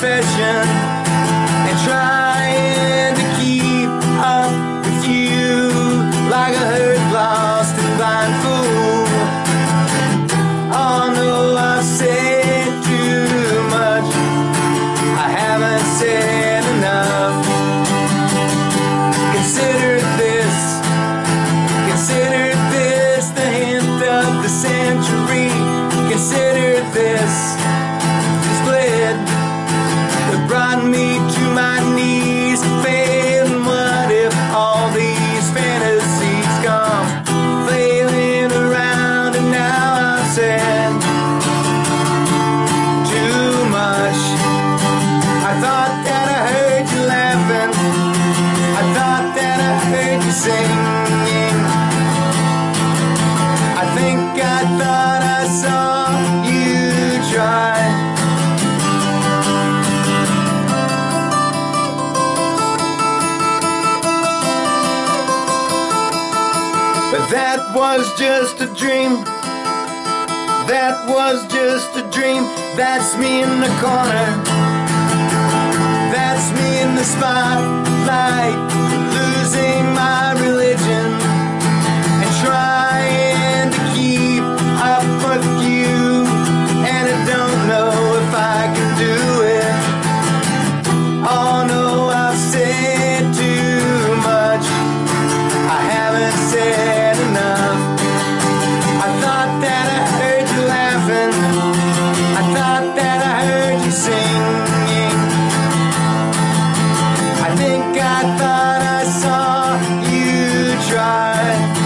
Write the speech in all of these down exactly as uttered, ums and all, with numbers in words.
confession and trying to keep up with you like a hurt, lost and blind fool. Oh no, I've said too much, I haven't said enough. Consider this, consider this the hint of the century. Consider this the split that brought me to my knees. Failing, what if all these fantasies come flailing around, and now I've said too much. I thought that I heard you laughing, I thought that I heard you singing. I think I thought I saw you try. But that was just a dream. That was just a dream. That's me in the corner. That's me in the spotlight, losing my religion and trying to keep up with you. And I don't know if I can do it. Oh no, I've said too much, I haven't said enough. I thought that I heard you laughing, I thought that I heard you singing. I think I thought I saw you try.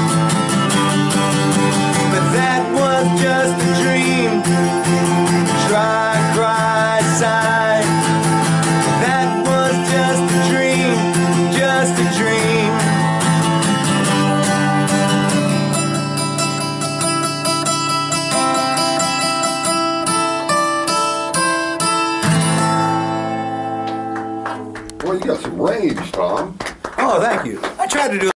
But that was just a dream. Try, cry, sigh. That was just a dream, just a dream. Well, you got some range, Tom. Oh, thank you. I tried to do